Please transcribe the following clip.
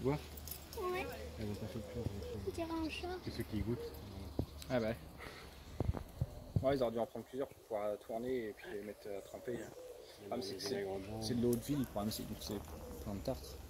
boire? Ouais. Elles ont pas fait de peur. On dirait un chat. C'est ceux qui goûtent. Ah bah. Ouais, ils auraient dû en prendre plusieurs pour pouvoir tourner et puis les mettre trempés. C'est C'est de l'eau de vie, le problème c'est que c'est plein de tartre.